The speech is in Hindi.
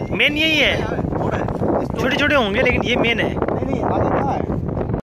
मेन यही है, छोटे छोटे होंगे लेकिन ये मेन है। नहीं आगे कहाँ है?